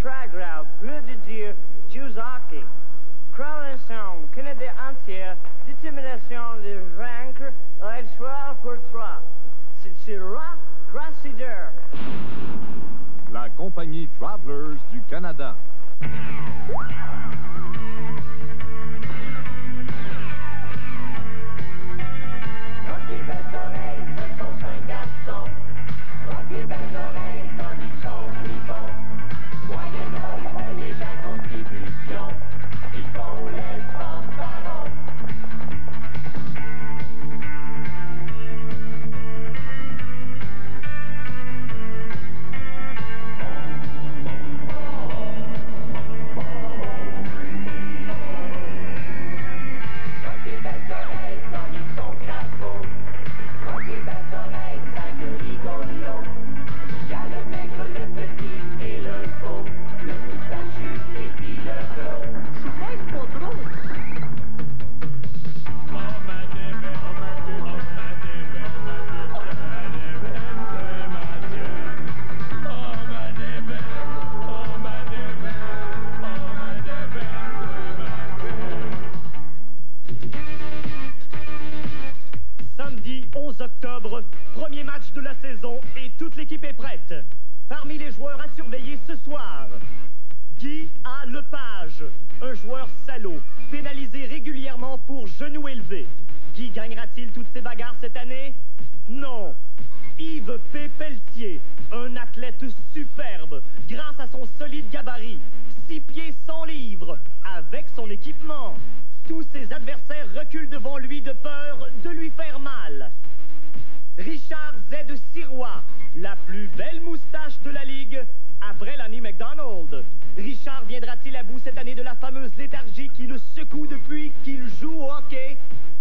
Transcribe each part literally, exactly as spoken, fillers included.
très grave, plus de dire Juzaki. Croyance Canada entière, détermination de vaincre, elle sera pour toi. C'est sera Grassideur. La compagnie Travelers du Canada. Premier match de la saison et toute l'équipe est prête. Parmi les joueurs à surveiller ce soir, Guy A. Lepage, un joueur salaud, pénalisé régulièrement pour genou élevé. Guy gagnera-t-il toutes ses bagarres cette année? Non. Yves P. Pelletier, un athlète superbe, grâce à son solide gabarit, six pieds cent livres, avec son équipement. Tous ses adversaires reculent devant lui de peur de lui faire mal. Richard Z. Sirois, la plus belle moustache de la Ligue, après l'année McDonald. Richard viendra-t-il à bout cette année de la fameuse léthargie qui le secoue depuis qu'il joue au hockey?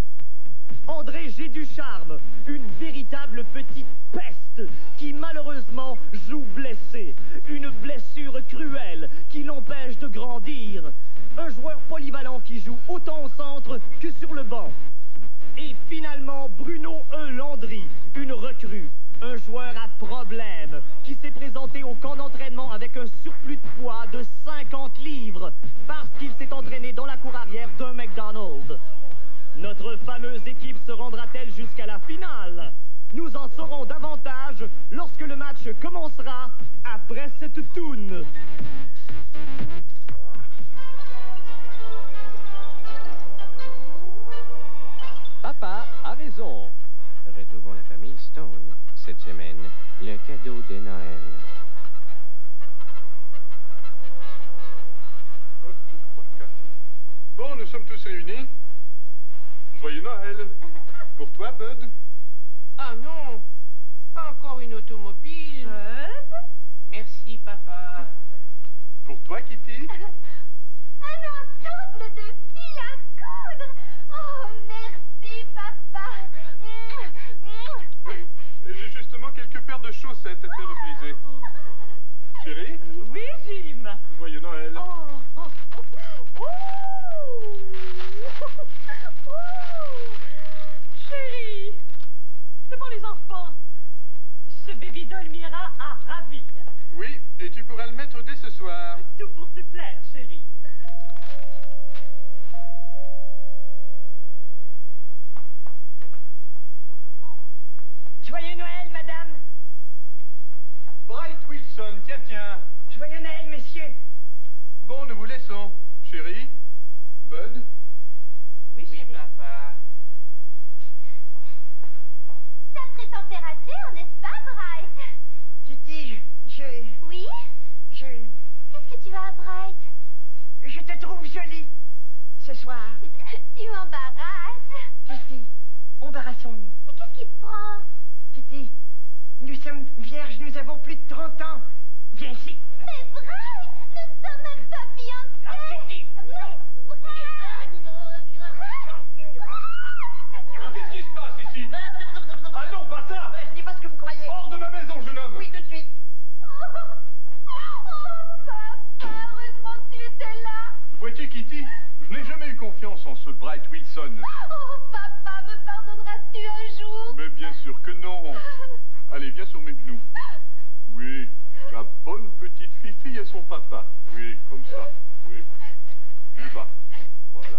André G. Ducharme, une véritable petite peste qui malheureusement joue blessé. Une blessure cruelle qui l'empêche de grandir. Un joueur polyvalent qui joue autant au centre que sur le banc. Et finalement, Bruno E. Landry, une recrue, un joueur à problème, qui s'est présenté au camp d'entraînement avec un surplus de poids de cinquante livres, parce qu'il s'est entraîné dans la cour arrière d'un McDonald's. Notre fameuse équipe se rendra-t-elle jusqu'à la finale? Nous en saurons davantage lorsque le match commencera après cette toune. Papa a raison. Retrouvons la famille Stone. Cette semaine, le cadeau de Noël. Bon, nous sommes tous réunis. Joyeux Noël. Pour toi, Bud? Ah non, pas encore une automobile. Bud? Merci, papa. Pour toi, Kitty? Un ensemble de fils à coudre. Oh, merci, papa. J'ai justement quelques paires de chaussettes à faire repriser. Chérie? Oui, Jim. Joyeux Noël. Oh, oh, oh. Oh. Oh. Chérie, devant les enfants, ce baby doll m'ira à ravir. Oui, et tu pourras le mettre dès ce soir. Tout pour te plaire, chérie. Joyeux Noël, madame. Bright Wilson, tiens, tiens. Joyeux Noël, messieurs. Bon, nous vous laissons. Chérie? Bud? Oui, chérie. Oui, papa. Sacrée température, n'est-ce pas, Bright? Kitty, je... Oui? Je... Qu'est-ce que tu as, Bright? Je te trouve jolie ce soir. Tu m'embarrasses. Kitty, embarrassons-nous. Mais qu'est-ce qui te prend? Kitty, nous sommes vierges, nous avons plus de trente ans. Viens ici. Mais Bright, nous ne sommes même pas fiancés. Ah, Kitty. Mais Bright. Qu'est-ce qui se passe ici? Ah non, pas ça! Ce n'est pas ce que vous croyez. Hors de ma maison, jeune homme! Oui, tout de suite. Oh, oh, papa, heureusement que tu étais là. Vois-tu, Kitty, je n'ai jamais eu confiance en ce Bright Wilson. Oh, papa, me pardonneras-tu un jour? Mais bien sûr que non. Allez, viens sur mes genoux. Oui. La bonne petite Fifi et son papa. Oui, comme ça. Oui. Plus bas. Voilà.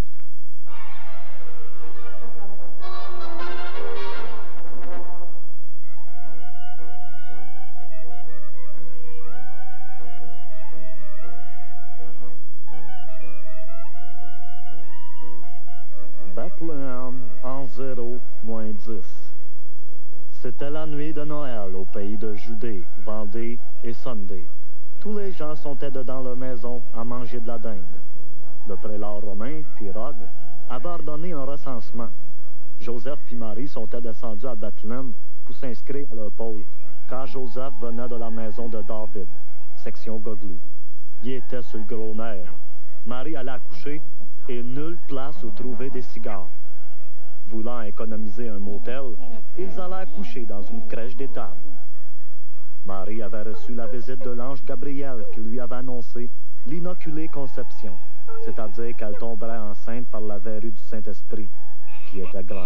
Bethléem en zéro moins dix. C'était la nuit de Noël au pays de Judée, Vendée et Sunday. Tous les gens sont dedans leur maison à manger de la dinde. Le prélat romain, Pirogue, avait ordonné un recensement. Joseph et Marie sont descendus à Bethléem pour s'inscrire à leur pôle, car Joseph venait de la maison de David, section Goglu. Il était sur le gros nerf. Marie allait accoucher et nulle place où trouver des cigares. Voulant économiser un motel, ils allaient coucher dans une crèche d'étable. Marie avait reçu la visite de l'ange Gabriel qui lui avait annoncé l'inoculée conception, c'est-à-dire qu'elle tomberait enceinte par la verrue du Saint-Esprit, qui était grande.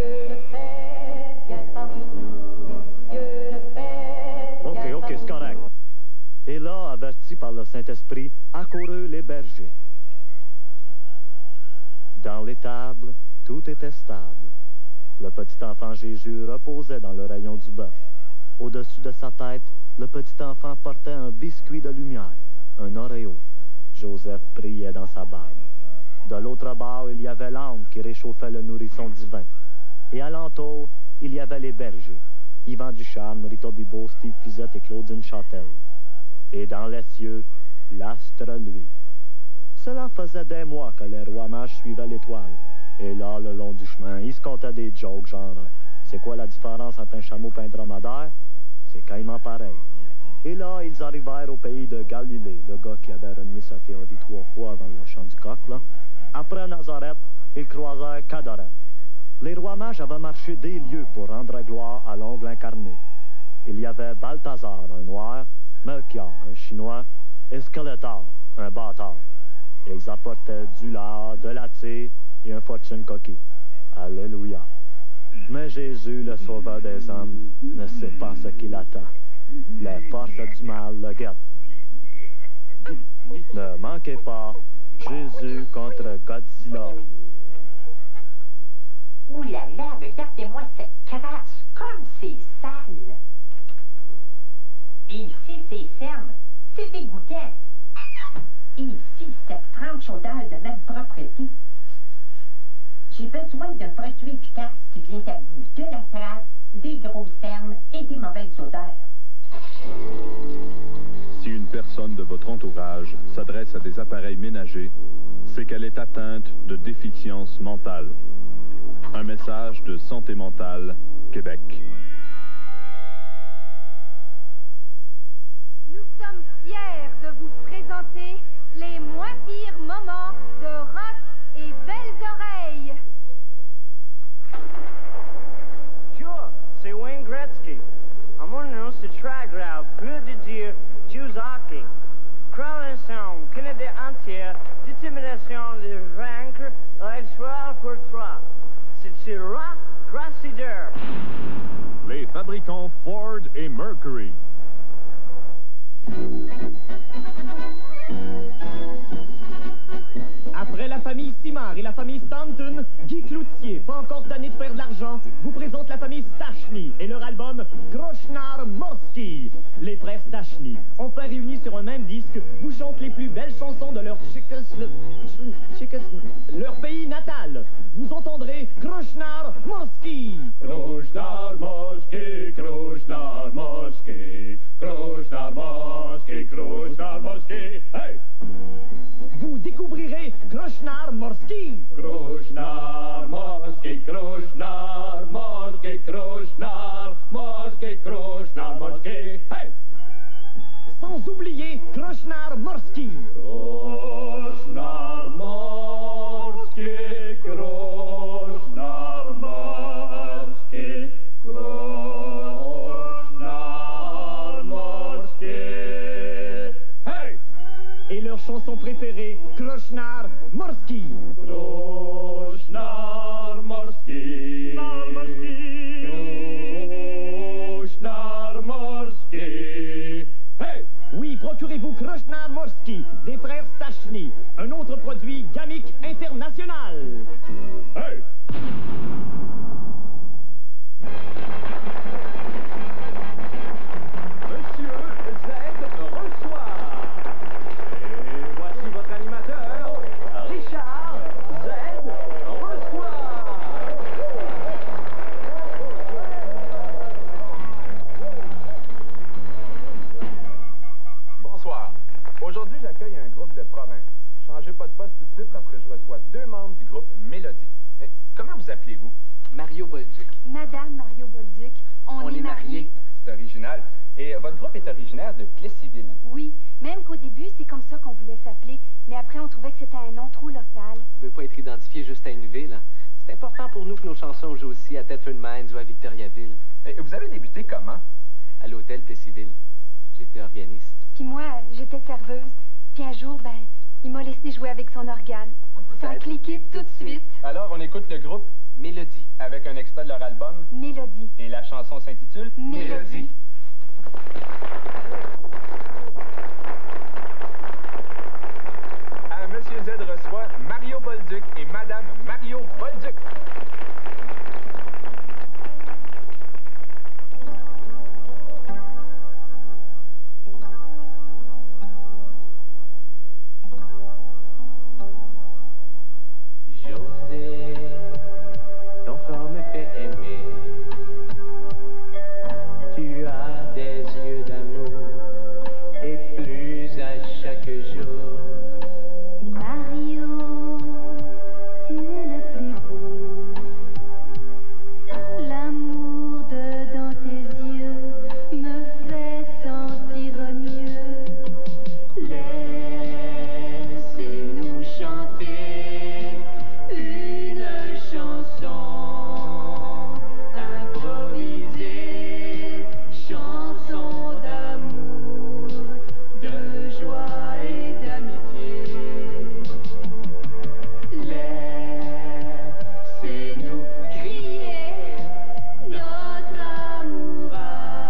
Ok, ok, c'est correct. Et là, avertis par le Saint-Esprit, accoururent les bergers. Dans l'étable, tout était stable. Le petit enfant Jésus reposait dans le rayon du bœuf. Au-dessus de sa tête, le petit enfant portait un biscuit de lumière, un Oreo. Joseph priait dans sa barbe. De l'autre bord, il y avait l'âne qui réchauffait le nourrisson divin. Et alentour, il y avait les bergers, Yvan Ducharme, Rita Bibeau, Steve Fizette et Claudine Châtel. Et dans les cieux, l'astre, lui. Cela faisait des mois que les rois mages suivaient l'étoile. Et là, le long du chemin, ils se comptaient des jokes, genre « C'est quoi la différence entre un chameau et un dromadaire? » C'est quasiment pareil. Et là, ils arrivèrent au pays de Galilée, le gars qui avait renié sa théorie trois fois avant le chant du coq, là. Après Nazareth, ils croisèrent Cadaret. Les rois mages avaient marché des lieues pour rendre gloire à l'ongle incarné. Il y avait Balthazar, un noir, Melchior, un chinois, et Skeletor, un bâtard. Ils apportaient du lard, de la tire et un fortune cookie. Alléluia. Mais Jésus, le sauveur des hommes, ne sait pas ce qu'il attend. Les forces du mal le guettent. Ne manquez pas, Jésus contre Godzilla. Ouh là là, regardez-moi cette crasse, comme c'est sale. Et ici, c'est ferme, c'est dégoûtant. Et ici, cette franche odeur de malpropreté. J'ai besoin d'un produit efficace qui vient à bout de la trace, des grosses cernes et des mauvaises odeurs. Si une personne de votre entourage s'adresse à des appareils ménagers, c'est qu'elle est atteinte de déficience mentale. Un message de Santé mentale, Québec. Nous sommes fiers de vous présenter les moins pires moments de rock et belles oreilles. Sure, c'est Wayne Gretzky. À mon nom, c'est très grave, plus de dire Jews hockey. Crowley Sound, Canada entière, détermination de vaincre l'exploit pour trois. C'est Rock Grassider. Les fabricants Ford et Mercury. Après la famille Simard et la famille Stanton, Guy Cloutier, pas encore tanné de faire de l'argent, vous présente la famille Stachny et leur album Krochnar Morski. Les frères Stachny, enfin réunis sur un même disque, vous chantent les plus belles chansons de leur leur pays natal. Vous entendrez Krochnar Morski. Krochnar Morski, Krochnar Morski, Krochnar Morski, Krochnar Morski. Hey! Vous découvrirez Krochnar Morski. Krochnar Morski, Krochnar Morski, Krochnar Morski, Krochnar Morski. Hey! Sans oublier Krochnar Morski. Krochnar Morski, Krochnar Morski, Krochnar Morski. Hey! Et leur chanson préférée, Krochnar Morski. Krochnar Morski. Krochnar Morski. procurez-vous Krishna Morski, des frères Stachny, un autre produit Gamic International. Hey! Monsieur Z reçoit. Et voici votre animateur, Richard Z reçoit. Bonsoir. Aujourd'hui, j'accueille un groupe de province. Changez pas de poste tout de suite parce que je reçois deux membres du groupe Mélodie. Eh, comment vous appelez-vous? Mario Bolduc. Madame Mario Bolduc, on, On est est mariés. C'est original. Et euh, votre groupe est originaire de Plessisville. Oui, même qu'au début, c'est comme ça qu'on voulait s'appeler, mais après, on trouvait que c'était un nom trop local. On veut pas être identifié juste à une ville. Hein? C'est important pour nous que nos chansons jouent aussi à Thetford Mines ou à Victoriaville. Et vous avez débuté comment? À l'hôtel Plessisville. J'étais organiste. Puis moi, j'étais serveuse. Puis un jour, ben, il m'a laissé jouer avec son organe. Ça a cliqué tout de suite. Alors, on écoute le groupe Mélodie. Avec un extrait de leur album. Mélodie. Et la chanson s'intitule Mélodie. À Monsieur Z reçoit Mario Bolduc et Madame Mario Bolduc. José, ton corps me fait aimer. Tu as des yeux d'amour et plus à chaque jour. Mario, tu es le plus beau. L'amour de dans tes yeux me fait sentir mieux. Laissez-nous chanter une chanson improvisée, chanson d'amour, de joie et d'amitié. Laissez-nous crier notre amour à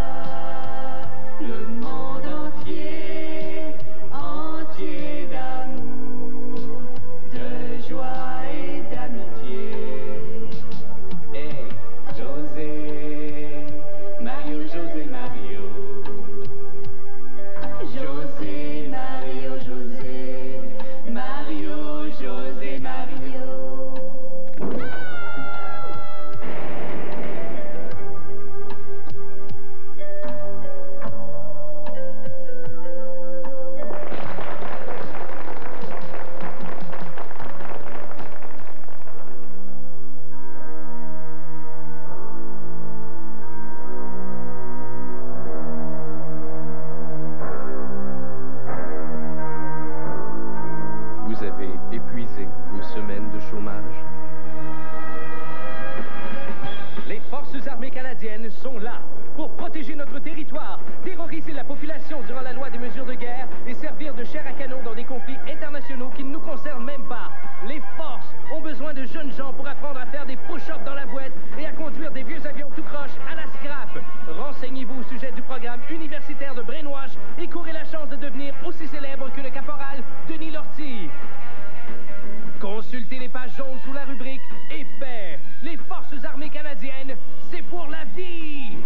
le monde entier, entier d'amour, de joie et d'amitié. Hey, José, Mario, José, Mario. José, Mario, José, Mario, José, Mario. Vous avez épuisé vos semaines de chômage? Les forces armées canadiennes sont là pour protéger notre territoire, terroriser la population durant la loi des mesures de guerre et servir de chair à canon dans des conflits internationaux qui ne nous concernent même pas. Les forces ont besoin de jeunes gens pour apprendre à faire des push-ups dans la boîte et à conduire des vieux avions tout croche à la scrap. Renseignez-vous au sujet du programme universitaire de Brainwash et courez la chance de devenir aussi célèbre que le caporal Denis Lortie. Consultez les pages jaunes sous la rubrique « Épais ». Les forces armées canadiennes, c'est pour la vie!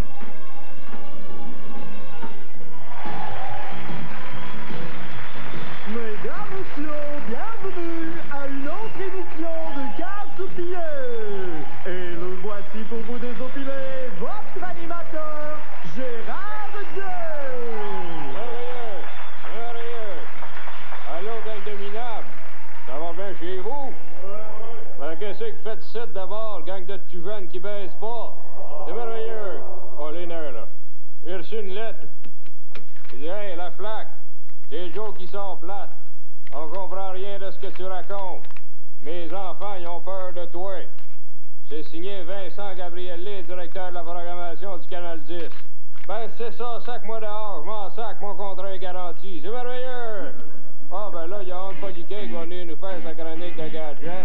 Mesdames, messieurs, bienvenue à une autre émission de Casse-Pieds. Et le voici pour vous désopiler, votre animateur, Gérard Dieu. Merveilleux, merveilleux. Allô, gang de minables, ça va bien chez vous? Ben, qu'est-ce que faites ça d'abord, gang de petits jeunes qui baissent pas? C'est merveilleux. Oh, les nerfs, là. J'ai reçu une lettre. Il dit, hey, la flaque, c'est Joe qui sort plate. On comprend rien de ce que tu racontes. Mes enfants, ils ont peur de toi. C'est signé Vincent Gabrielli, directeur de la programmation du Canal dix. Ben, c'est ça, sac-moi dehors, je m'en sac, mon contrat est garanti. C'est merveilleux! Ah, ben là, il y a Anne Poliquet qui va venir nous faire sa chronique de gadget.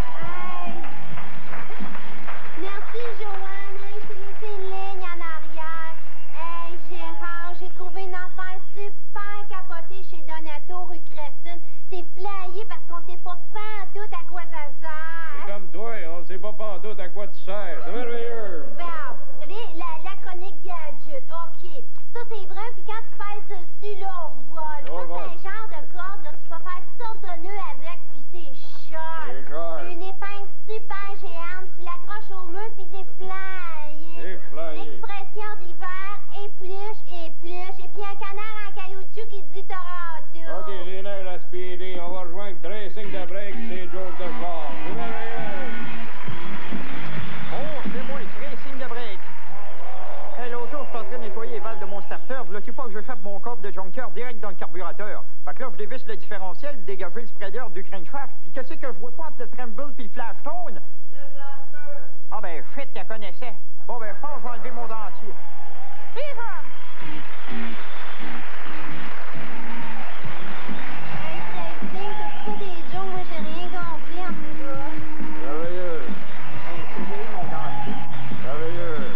Merci, Joanne. Hey, j'ai laissé une ligne en arrière. Hey, Gérard, j'ai trouvé une affaire super capotée. photo. OK, les nerfs, la Speedy. On va rejoindre tracing de break, c'est Joe de sport. C'est merveilleux. Oh, c'est moi, tracing de break. Hey, l'autre jour, je suis en train de nettoyer les valves de mon starter. Veux-tu pas que je chape mon corps de junker direct dans le carburateur? Fait que là, je dévisse le différentiel, dégager le spreader du crankshaft. Puis qu'est-ce que je vois pas entre le tremble puis le flashstone? Le blaster. Ah ben, shit, tu connaissais. Bon, ben, je pense que je vais enlever mon dentier. Viva! Hey, Tracing, t'as pas des jokes? Moi, j'ai rien compris en tout cas. Merveilleux. Hey, c'est j'ai eu mon dentier. Merveilleux.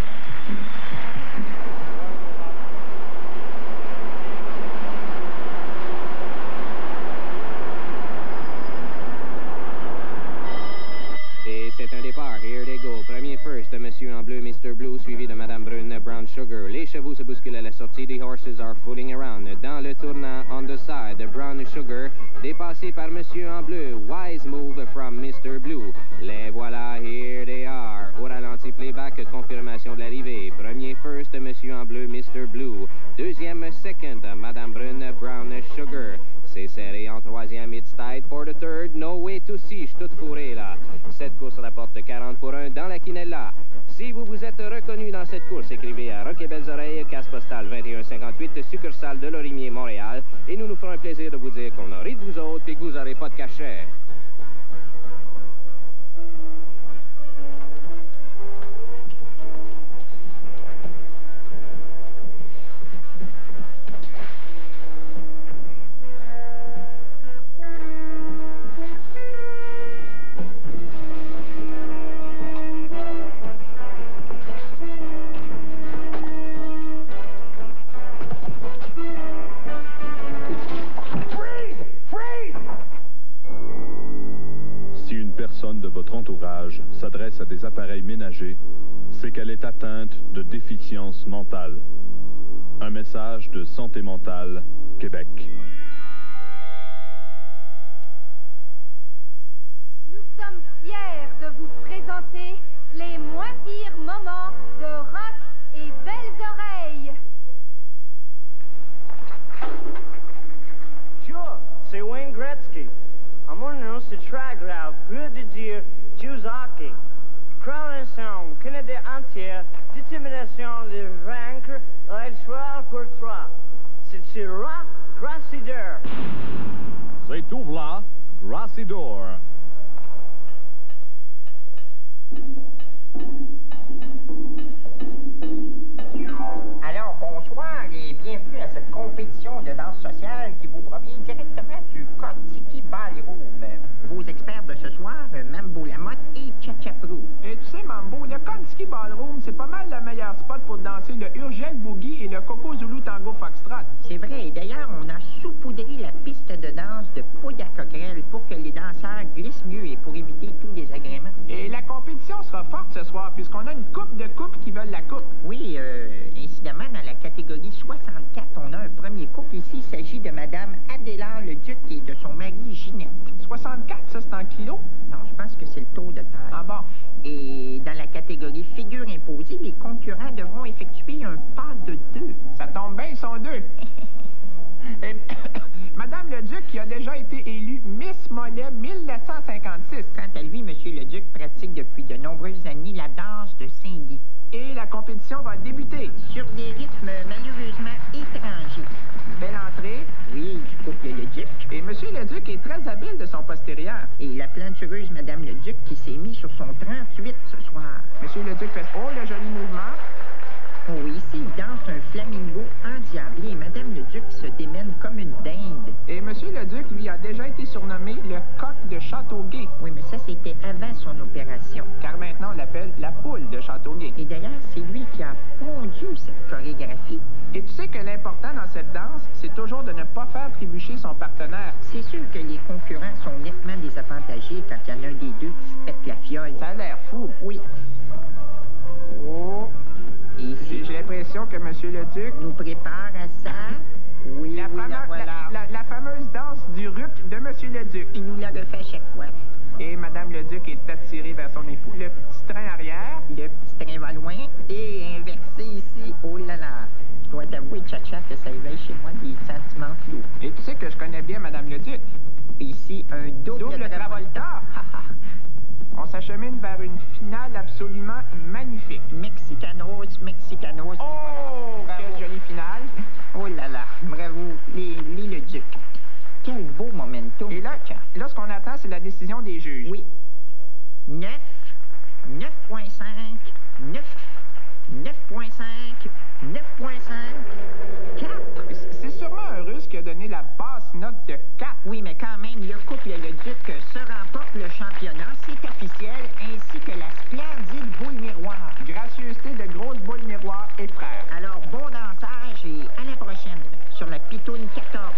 Et c'est un départ. Here they go. Premier first de Monsieur en bleu, mister Blue, suivi de Madame Brune, Brown Sugar. Les chevaux se bousculent à la sortie. The horses are fooling around. Dans le tournant, on the side, Brown Sugar, dépassé par Monsieur en bleu. Wise move from mister Blue. Les voilà, here they are. Au ralenti, playback, confirmation de l'arrivée. Premier first de Monsieur en bleu, mister Blue. Deuxième, second, Madame Brune, Brown Sugar. C'est serré en troisième, it's tied for the third. No way to see, je suis toute fourrée là. Cette course rapporte quarante pour un dans la quinella. Si vous vous êtes reconnu dans cette course, écrivez à Rock et Belles Oreilles, casse postale vingt et un cinquante-huit, succursale de Lorimier, Montréal. Et nous nous ferons un plaisir de vous dire qu'on a ri de vous autres et que vous n'aurez pas de cachet. De votre entourage s'adresse à des appareils ménagers, c'est qu'elle est atteinte de déficience mentale. Un message de Santé mentale, Québec. Nous sommes fiers de vous présenter les moins pires moments de Rock et Belles Oreilles. Sure, c'est Wayne Gretzky. À mon nom, c'est très grave, peu de dire Jews hockey. Croissant, Canada entière, détermination de vaincre, l'exploit pour trois. C'est Syrah Grassidor. C'est tout là, Grassidor. Alors, bonsoir et bienvenue à cette compétition de danse sociale qui vous provient directement du Kontiki Ballroom. Vos experts de ce soir, Mambo Lamotte et Tchatchaprou. Et tu sais, Mambo, le Kontiki Ballroom, c'est pas mal le meilleur spot pour danser le Urgel Boogie et le Coco Zulu Tango Foxtrot. C'est vrai, d'ailleurs, on a saupoudré la piste de danse de poudre à coquerelle pour que les danseurs glissent mieux et pour éviter tout désagrément. Et la compétition sera forte ce soir, puisqu'on a une coupe de couples qui veulent la coupe. Oui, euh, incidemment, dans la catégorie soixante-quatre, on a un premier couple ici. Il s'agit de Madame Adélard le Duc et de son mari Ginette. soixante-quatre, ça, c'est en kilos? Non, je pense que c'est le taux de taille. Ah bon? Et dans la catégorie figure imposée, les concurrents devront effectuer un pas de deux. Ça tombe bien, ils sont deux. Et, Madame le Duc, qui a déjà été élue Miss Mollet mille neuf cent cinquante-six. Quant à lui, Monsieur le Duc pratique depuis de nombreuses années la danse de Saint-Guy. Et la compétition va débuter. Sur des rythmes malheureusement étrangers. Belle entrée. Oui, du couple le Duc. Et Monsieur le Duc est très habile de son postérieur. Et la plantureuse Madame le Duc qui s'est mise sur son trente-huit ce soir. Monsieur le Duc fait oh le joli mouvement. Oh, ici, il danse un flamingo endiablé et Madame le Duc se démène comme une dinde. Et Monsieur le Duc, lui, a déjà été surnommé le coq de Châteauguay. Oui, mais ça, c'était avant son opération. Car maintenant, on l'appelle la poule de Châteauguay. Et d'ailleurs, c'est lui qui a pondu cette chorégraphie. Et tu sais que l'important dans cette danse, c'est toujours de ne pas faire trébucher son partenaire. C'est sûr que les concurrents sont nettement désavantagés quand il y en a un des deux qui se pète la fiole. Ça a l'air fou. Oui. Oh. J'ai l'impression que Monsieur le Duc nous prépare à ça. Oui, la, oui, fame la, voilà. la, la, la fameuse danse du ruc de Monsieur le Duc. Il nous la refait à chaque fois. Et Madame le Duc est attirée vers son époux. Le petit train arrière. Le petit train va loin. Et inversé ici. Oh là là. Je dois t'avouer, Tcha-Tcha, que ça éveille chez moi des sentiments flous. Et tu sais que je connais bien Madame le Duc. Ici, un double, Double Travolta. On s'achemine vers une finale absolument magnifique. Mexicanos, Mexicanos. Oh, quelle jolie finale. Oh là là, bravo, les, les le Duc. Quel beau momentum. Et là, là ce qu'on attend, c'est la décision des juges. Oui. neuf, neuf virgule cinq, neuf, neuf virgule cinq, neuf virgule cinq, quatre. C'est sûrement un Russe qui a donné la basse note de quatre. Oui, mais quand même, le couple Le Duc se remporte le championnat, c'est officiel, ainsi que la splendide boule miroir. Gracieuseté de grosse boule miroir et frère. Alors, bon dansage et à la prochaine sur la Pitoune quatorze.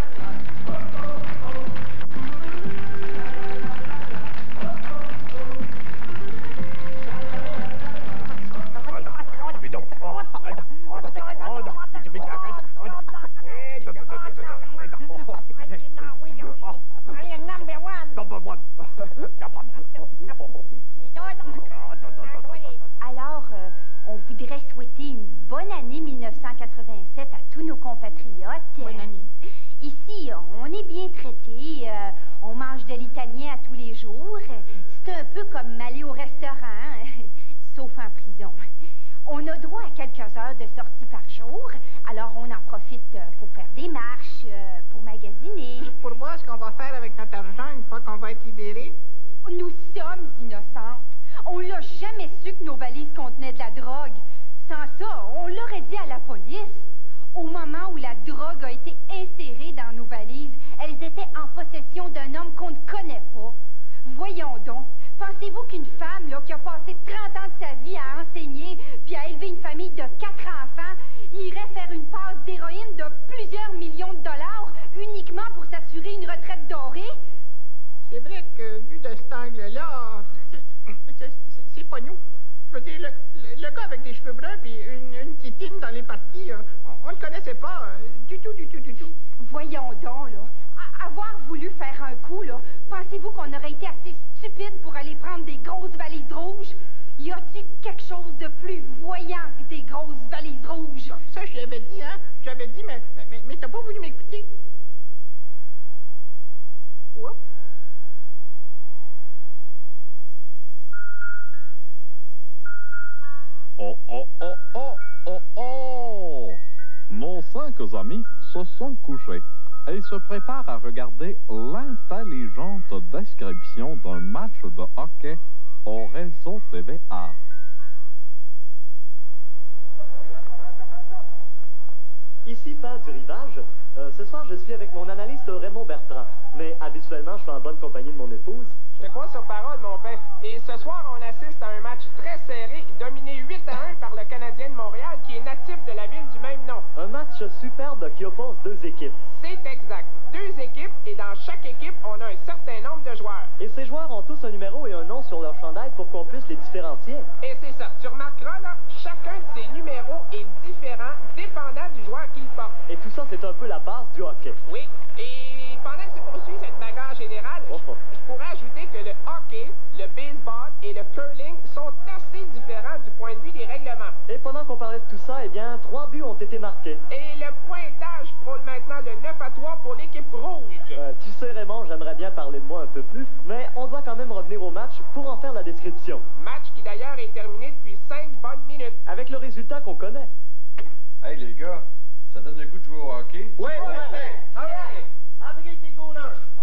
Alors, euh, on voudrait souhaiter une bonne année mille neuf cent quatre-vingt-sept à tous nos compatriotes. Bonne année. Ici, on est bien traités, euh, on mange de l'italien à tous les jours. C'est un peu comme aller au restaurant, sauf en prison. On a droit à quelques heures de sortie par jour, alors on en profite pour faire des marches, euh, pour magasiner. Pour voir ce qu'on va faire avec notre argent une fois qu'on va être libérés. Nous sommes innocentes. On l'a jamais su que nos valises contenaient de la drogue. Sans ça, on l'aurait dit à la police. Au moment où la drogue a été insérée dans nos valises, elles étaient en possession d'un homme qu'on ne connaît pas. Voyons donc, pensez-vous qu'une femme là, qui a passé trente ans de sa vie à enseigner puis à élever une famille de quatre enfants irait faire une passe d'héroïne de plusieurs millions de dollars uniquement pour s'assurer une retraite dorée? C'est vrai que, vu de cet angle-là, c'est pas nous. Je veux dire, le, le, le gars avec des cheveux bruns puis une, une titine dans les parties, euh, on, on le connaissait pas euh, du tout, du tout, du tout. Voyons donc, là. À, avoir voulu faire un coup, là, pensez-vous qu'on aurait été assez stupide pour aller prendre des grosses valises rouges? Y a-t-il quelque chose de plus voyant que des grosses valises rouges? Ça, ça je l'avais dit, hein? J'avais dit, mais, mais, mais, mais t'as pas voulu m'écouter. Oups. Oh, oh, oh, oh, oh, oh! Nos cinq amis se sont couchés et se préparent à regarder l'intelligente description d'un match de hockey au réseau T V A. Ici, pas du rivage. Euh, ce soir, je suis avec mon analyste Raymond Bertrand. Mais habituellement, je suis en bonne compagnie de mon épouse. Je te crois sur parole, mon père. Et ce soir, on assiste à un match très serré, dominé huit à un par le Canadien de Montréal, qui est natif de la ville du même nom. Un match superbe qui oppose deux équipes. C'est exact. Deux équipes, et dans chaque équipe, on a un certain nombre de joueurs. Et ces joueurs ont tous un numéro et un nom sur leur chandail pour qu'on puisse les différencier. Et c'est ça. Tu remarqueras, là, chacun de ces numéros est différent, dépendant du joueur qu'il porte. Et tout ça, c'est un peu la base du hockey. Oui. Et pendant que se poursuit cette bagarre générale, oh, oh. Je, je pourrais ajouter que le hockey, le baseball et le curling sont assez différents du point de vue des règlements. Et pendant qu'on parlait de tout ça, eh bien, trois buts ont été marqués. Et le pointage frôle maintenant le neuf à trois pour l'équipe rouge. Euh, tu sais, Raymond, j'aimerais bien parler de moi un peu plus, mais on doit quand même revenir au match pour en faire la description. Match qui d'ailleurs est terminé depuis cinq bonnes minutes. Avec le résultat qu'on connaît. Hey les gars, ça donne le goût de jouer au hockey? Oui, oui, oui. All right. Abrite tes goalers.